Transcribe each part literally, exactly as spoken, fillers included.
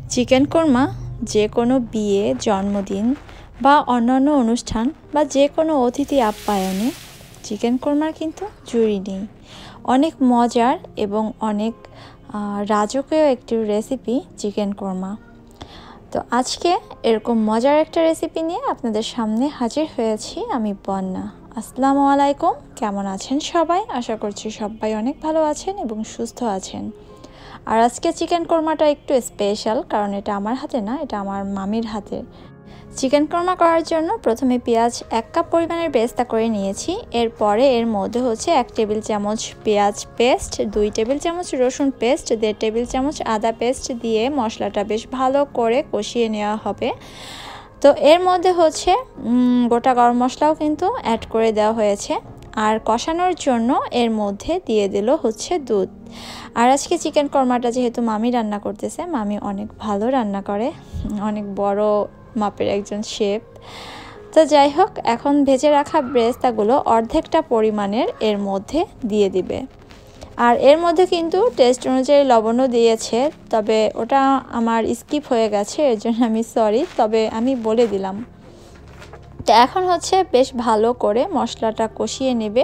Chicken korma যে কোনো বিয়ে, জন্মদিন বা অন্যান্য অনুষ্ঠান বা যে কোনো অতিথি আপ্যায়নে চিকেন কোরমার কিন্তু জুড়ি নেই। অনেক মজার এবং অনেক রাজকীয় একটি রেসিপি চিকেন কোরমা। তো আজকে এরকম মজার একটা রেসিপি নিয়ে আপনাদের সামনে হাজির হয়েছি আমি বন্যা। আসসালামু আলাইকুম, কেমন আছেন সবাই? আশা করছি সবাই অনেক ভালো আছেন এবং সুস্থ আছেন। আর আজকে চিকেন কোরমাটা একটু স্পেশাল, কারণ এটা আমার হাতে না, এটা আমার মামির হাতে। চিকেন কোরমা করার জন্য প্রথমে পেঁয়াজ এক কাপ পরিমাণের বেরেস্তা করে নিয়েছি। এরপরে এর মধ্যে হচ্ছে এক টেবিল চামচ পেঁয়াজ পেস্ট, দুই টেবিল চামচ রসুন পেস্ট, দেড় টেবিল চামচ আদা পেস্ট দিয়ে মশলাটা বেশ ভালো করে কষিয়ে নেওয়া হবে। তো এর মধ্যে হচ্ছে গোটা গরম মশলাও কিন্তু অ্যাড করে দেওয়া হয়েছে। আর কষানোর জন্য এর মধ্যে দিয়ে দিল হচ্ছে দুধ। আর আজকে চিকেন কোরমাটা যেহেতু মামি রান্না করতেছে, মামি অনেক ভালো রান্না করে, অনেক বড় মাপের একজন শেফ। তো যাই হোক, এখন ভেজে রাখা বেরেস্তাগুলো অর্ধেকটা পরিমাণের এর মধ্যে দিয়ে দিবে। আর এর মধ্যে কিন্তু টেস্ট অনুযায়ী লবণও দিয়েছে, তবে ওটা আমার স্কিপ হয়ে গেছে, এর জন্য আমি সরি, তবে আমি বলে দিলাম। তো এখন হচ্ছে বেশ ভালো করে মশলাটা কষিয়ে নেবে।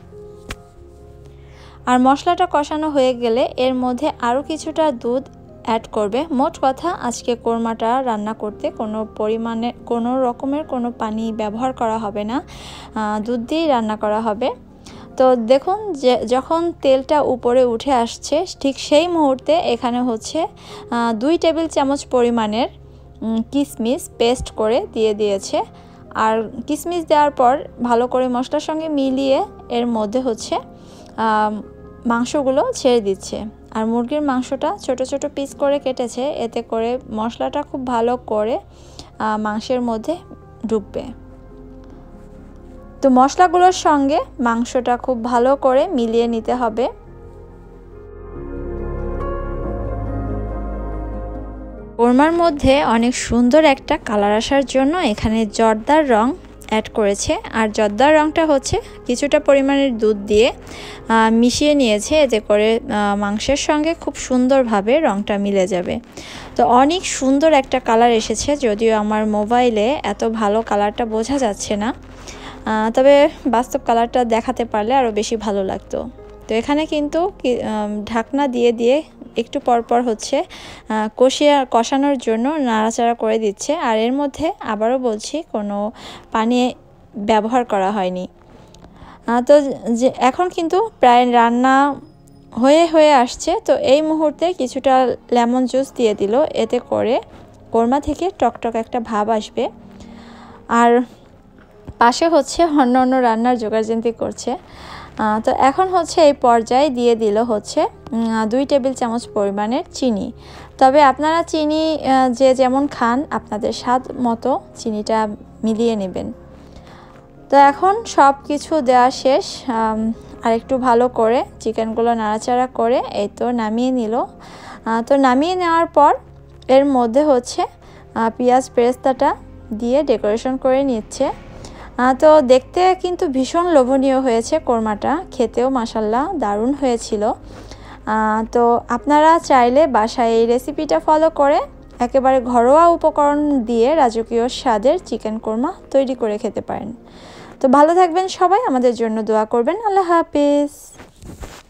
আর মশলাটা কষানো হয়ে গেলে এর মধ্যে আরও কিছুটা দুধ অ্যাড করবে। মোট কথা, আজকে কোরমাটা রান্না করতে কোনো পরিমাণে কোনো রকমের কোনো পানি ব্যবহার করা হবে না, দুধ দিয়েই রান্না করা হবে। তো দেখুন, যে যখন তেলটা উপরে উঠে আসছে ঠিক সেই মুহূর্তে এখানে হচ্ছে দুই টেবিল চামচ পরিমাণের কিশমিশ পেস্ট করে দিয়ে দিয়েছে। আর কিশমিশ দেওয়ার পর ভালো করে মশলার সঙ্গে মিলিয়ে এর মধ্যে হচ্ছে মাংসগুলো ছেড়ে দিচ্ছে। আর মুরগির মাংসটা ছোট ছোট পিস করে কেটেছে, এতে করে মশলাটা খুব ভালো করে মাংসের মধ্যে ঢুকবে। তো মশলাগুলোর সঙ্গে মাংসটা খুব ভালো করে মিলিয়ে নিতে হবে। কোরমার মধ্যে অনেক সুন্দর একটা কালার আসার জন্য এখানে জর্দার রং অ্যাড করেছে। আর জর্দার রংটা হচ্ছে কিছুটা পরিমাণের দুধ দিয়ে মিশিয়ে নিয়েছে, এতে করে মাংসের সঙ্গে খুব সুন্দরভাবে রংটা মিলে যাবে। তো অনেক সুন্দর একটা কালার এসেছে, যদিও আমার মোবাইলে এত ভালো কালারটা বোঝা যাচ্ছে না, তবে বাস্তব কালারটা দেখাতে পারলে আরও বেশি ভালো লাগতো। তো এখানে কিন্তু ঢাকনা দিয়ে দিয়ে একটু পরপর হচ্ছে কষিয়ে কষানোর জন্য নাড়াচাড়া করে দিচ্ছে। আর এর মধ্যে আবারও বলছি, কোনো পানি ব্যবহার করা হয়নি। তো যে এখন কিন্তু প্রায় রান্না হয়ে হয়ে আসছে। তো এই মুহূর্তে কিছুটা লেমন জুস দিয়ে দিল, এতে করে কোরমা থেকে টকটক একটা ভাব আসবে। আর পাশে হচ্ছে অন্য অন্য রান্নার জোগাড়যন্ত্রী করছে। তো এখন হচ্ছে এই পর্যায়ে দিয়ে দিল হচ্ছে দুই টেবিল চামচ পরিমাণের চিনি। তবে আপনারা চিনি যে যেমন খান আপনাদের স্বাদ মতো চিনিটা মিলিয়ে নেবেন। তো এখন সব কিছু দেওয়া শেষ। আর একটু ভালো করে চিকেনগুলো নাড়াচাড়া করে এই তো নামিয়ে নিল। তো নামিয়ে নেওয়ার পর এর মধ্যে হচ্ছে পেঁয়াজ বেরেস্তাটা দিয়ে ডেকোরেশন করে নিচ্ছে। তো দেখতে কিন্তু ভীষণ লোভনীয় হয়েছে কোরমাটা, খেতেও মাশাল্লাহ দারুণ হয়েছিল। তো আপনারা চাইলে বাসায় এই রেসিপিটা ফলো করে একেবারে ঘরোয়া উপকরণ দিয়ে রাজকীয় স্বাদের চিকেন কোরমা তৈরি করে খেতে পারেন। তো ভালো থাকবেন সবাই, আমাদের জন্য দোয়া করবেন। আল্লাহ হাফেজ।